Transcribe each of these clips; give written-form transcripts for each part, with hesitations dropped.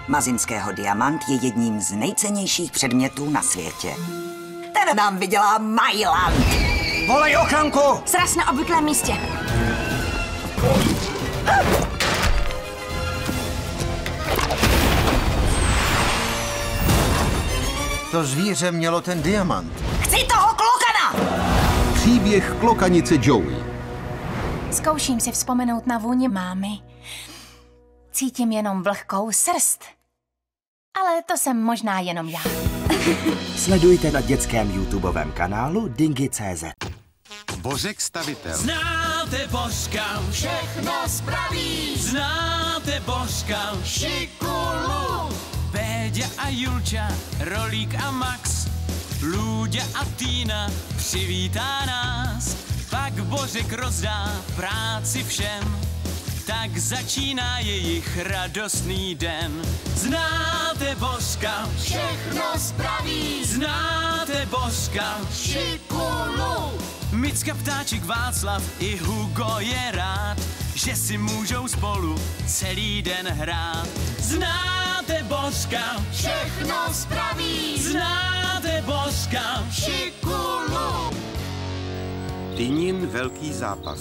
Mazinského diamant je jedním z nejcennějších předmětů na světě. Ten nám vydělá Majland. Volej ochranku! Sraz na obvyklém místě. To zvíře mělo ten diamant. Chci toho klokana! Příběh klokanice Joey. Zkouším si vzpomenout na vůni mámy. Cítím jenom vlhkou srst. Ale to jsem možná jenom já. Sledujte na dětském YouTubeovém kanálu Dingy.cz. Bořek stavitel. Znáte Božka, všechno spraví. Znáte Božka, šikulu. Béďa a Julča, Rolík a Max, Lůďa a Týna přivítá nás. Pak Bořek rozdá práci všem, tak začíná jejich radostný den. Znáte Božka, všechno spraví. Znáte Božka, šikulu. Micka, Ptáček, Václav i Hugo je rád, že si můžou spolu celý den hrát. Znáte Božka, všechno spraví. Znáte Božka, šikulu. Týnin velký zápas.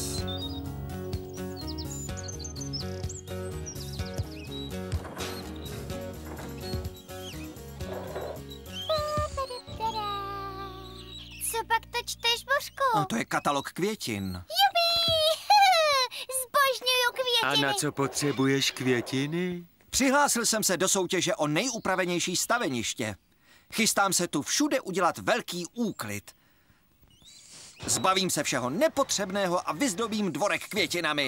Co pak to čteš, Božku? No, to je katalog květin. Jupi! Zbožňuju květiny. A na co potřebuješ květiny? Přihlásil jsem se do soutěže o nejupravenější staveniště. Chystám se tu všude udělat velký úklid. Zbavím se všeho nepotřebného a vyzdobím dvorek květinami.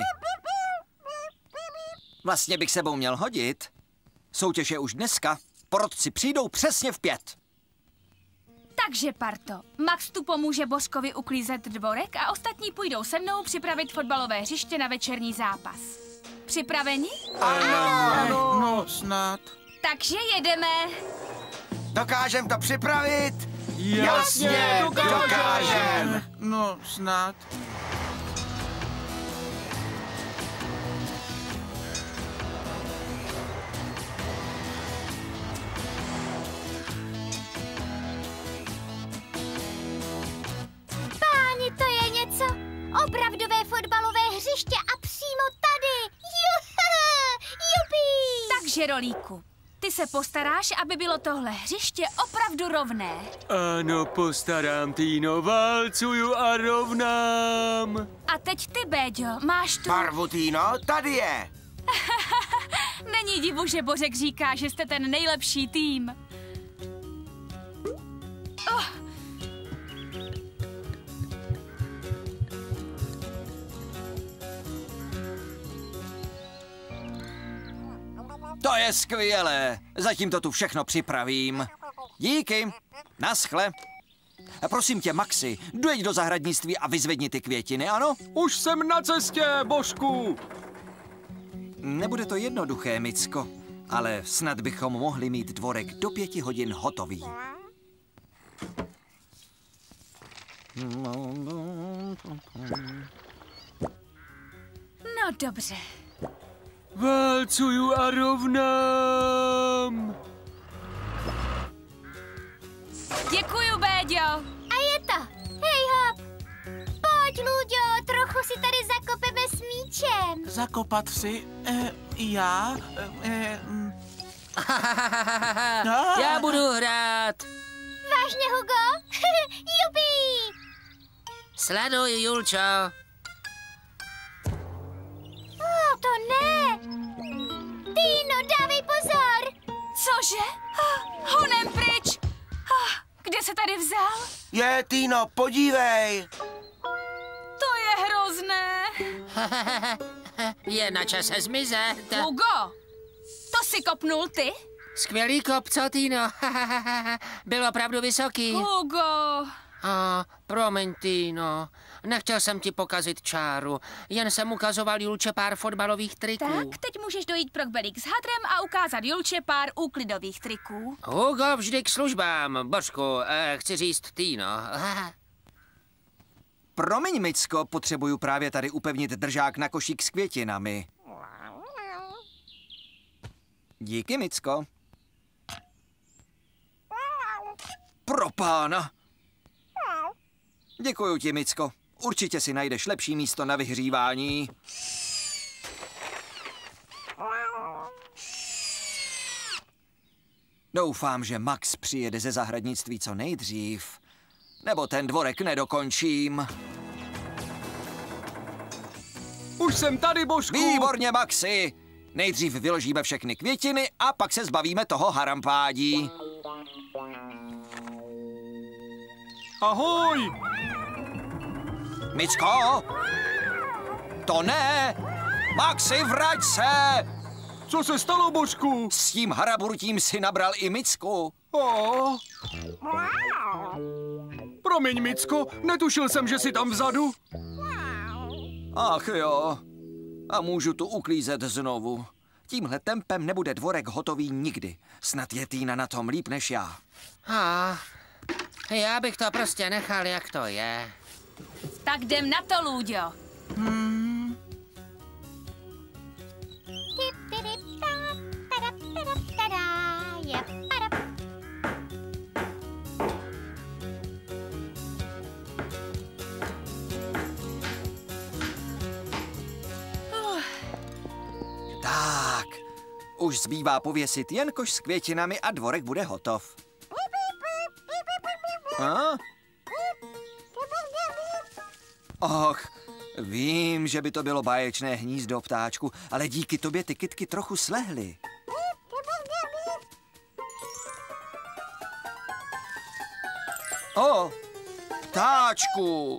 Vlastně bych sebou měl hodit. Soutěž je už dneska. Porotci přijdou přesně v 5. Takže, parto, Max tu pomůže Božkovi uklízet dvorek a ostatní půjdou se mnou připravit fotbalové hřiště na večerní zápas. Připraveni? Ano. No, snad. Takže jedeme. Dokážem to připravit? Jasně, dokážem. No, snad. Páni, to je něco. Opravdové fotbalové hřiště a přímo tady. Jupi! Takže, Rolíku, ty se postaráš, aby bylo tohle hřiště opravdu rovné. Ano, postarám, Týno, válcuju a rovnám. A teď ty, Béďo, máš tu... Barvu, Týno, tady je. Není divu, že Bořek říká, že jste ten nejlepší tým. To je skvělé. Zatím to tu všechno připravím. Díky. Naschle. A prosím tě, Maxi, dojeď do zahradnictví a vyzvedni ty květiny, ano? Už jsem na cestě, Božku. Nebude to jednoduché, Micko, ale snad bychom mohli mít dvorek do 5 hodin hotový. No dobře. Válcuju a rovnám. Děkuju, Béďo. A je to. Hej hop. Pojď, Luďo, trochu si tady zakopeme s míčem. Zakopat si? Já? Já budu hrát. Vážně, Hugo? Jupi! Sleduj, Julčo. To ne. Týno, dávej pozor. Cože? Honem pryč. Kde se tady vzal? Je, Týno, podívej. To je hrozné. Je na čase zmizet. Hugo, to si kopnul ty? Skvělý kop, co, Týno? Byl opravdu vysoký. Hugo. Promiň, Týno. Nechtěl jsem ti pokazit čáru. Jen jsem ukazoval Julče pár fotbalových triků. Tak, teď můžeš dojít pro kbelík s hadrem a ukázat Julče pár úklidových triků. Hugo, vždy k službám. Božku, chci říct Týno. Promiň, Micko, potřebuju právě tady upevnit držák na košík s květinami. Díky, Micko. Pro pána. Děkuju ti, Micko. Určitě si najdeš lepší místo na vyhřívání. Doufám, že Max přijede ze zahradnictví co nejdřív. Nebo ten dvorek nedokončím. Už jsem tady, Božku. Výborně, Maxi. Nejdřív vyložíme všechny květiny a pak se zbavíme toho harampádí. Ahoj. Micko! To ne! Maxi, vrať se! Co se stalo, Božku? S tím haraburtím si nabral i Micku. Oh. Promiň, Micko, netušil jsem, že jsi tam vzadu. Ach jo. A můžu tu uklízet znovu. Tímhle tempem nebude dvorek hotový nikdy. Snad je Týna na tom líp než já. Já bych to prostě nechal, jak to je. Tak jdem na to, Lůďo. Tak, už zbývá pověsit jen koš s květinami a dvorek bude hotov. Och, vím, že by to bylo báječné hnízdo, ptáčku, ale díky tobě ty kytky trochu slehly. O, ptáčku!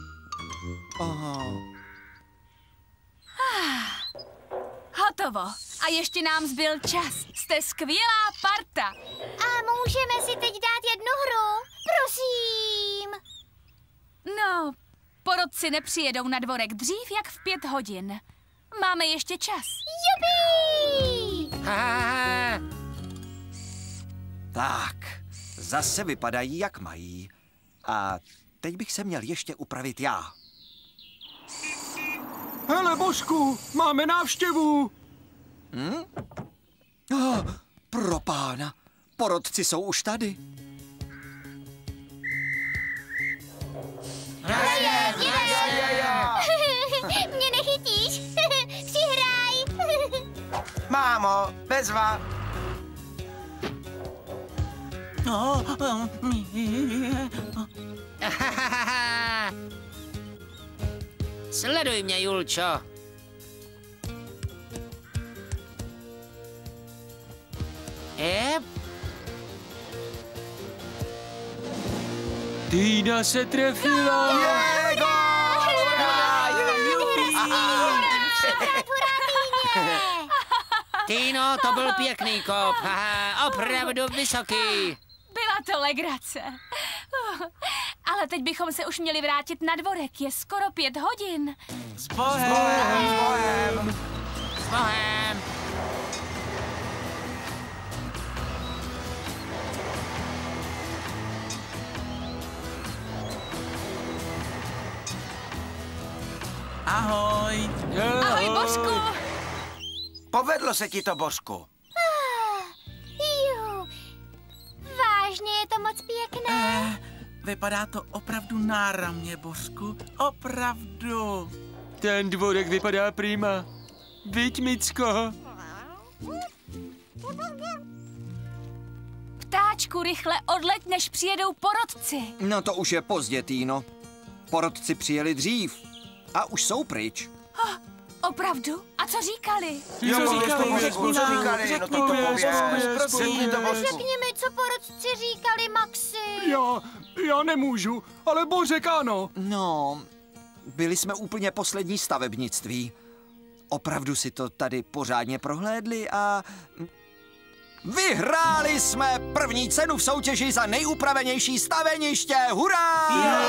Hotovo. A ještě nám zbyl čas. Jste skvělá parta. A můžeme si teď dát jednu hru? Prosím. No, porodci nepřijedou na dvorek dřív jak v 5 hodin. Máme ještě čas. Jupi! Tak, zase vypadají, jak mají. A teď bych se měl ještě upravit já. Hele, Božku, máme návštěvu. Pro pána, porodci jsou už tady. Mě nechytíš. Přihraj. Mámo, bezva. Sleduj mě, Julčo. Týna se trefila. Týno, to byl pěkný kop. Opravdu vysoký. Byla to legrace. Ale teď bychom se už měli vrátit na dvorek. Je skoro 5 hodin. S Bohem! S Bohem! Ahoj! Ahoj, Božku! Povedlo se ti to, Božku. Vážně je to moc pěkné. Vypadá to opravdu náramně, Božku. Opravdu. Ten dvorek vypadá prima. Viď, Micko? Ptáčku, rychle odleď, než přijedou porodci. No to už je pozdě, Týno. Porodci přijeli dřív a už jsou pryč. Opravdu? A co říkali? Co říkali? No to pověz. Řekni mi, co porodci říkali, Maxi. Já nemůžu, ale Božek ano. No, byli jsme úplně poslední stavebnictví. Opravdu si to tady pořádně prohlédli a... Vyhráli jsme první cenu v soutěži za nejupravenější staveniště! Hurá!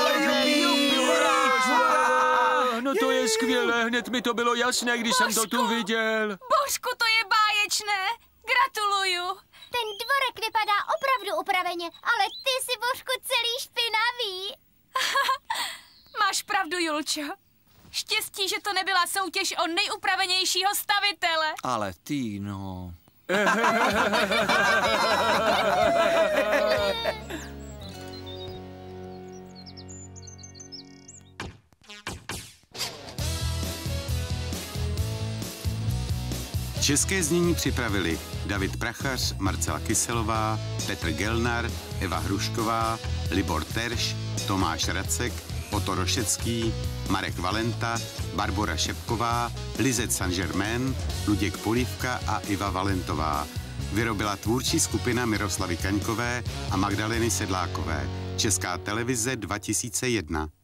No to je skvělé, hned mi to bylo jasné, když jsem to tu viděl. Božku, to je báječné. Gratuluju. Ten dvorek vypadá opravdu upraveně, ale ty si, Božku, celý špinavý. Máš pravdu, Julčo. Štěstí, že to nebyla soutěž o nejupravenějšího stavitele. Ale Týno... České znění připravili David Prachař, Marcela Kyselová, Petr Gelnar, Eva Hrušková, Libor Terš, Tomáš Racek, Otto Rošecký, Marek Valenta, Barbora Šepková, Lizet Saint-Germain, Luděk Polívka a Iva Valentová. Vyrobila tvůrčí skupina Miroslavy Kaňkové a Magdaleny Sedlákové. Česká televize 2001.